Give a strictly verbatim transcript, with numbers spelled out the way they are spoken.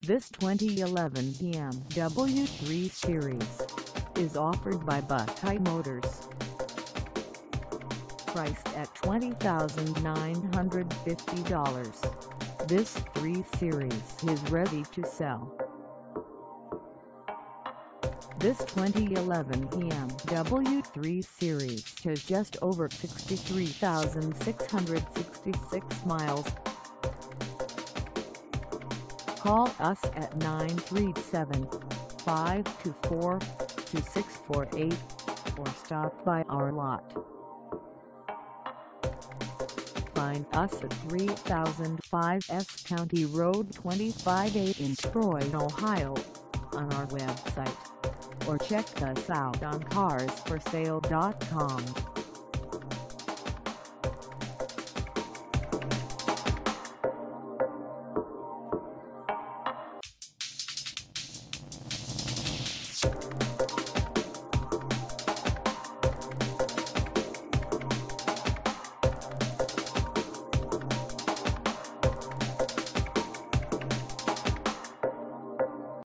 This twenty eleven B M W three Series is offered by Buckeye Motors. Priced at twenty thousand nine hundred fifty dollars, this three Series is ready to sell. This twenty eleven B M W three Series has just over sixty-three thousand six hundred sixty-six miles. Call us at nine three seven, five two four, two six four eight or stop by our lot. Find us at three thousand five S County Road twenty-five A in Troy, Ohio, on our website, or check us out on cars for sale dot com.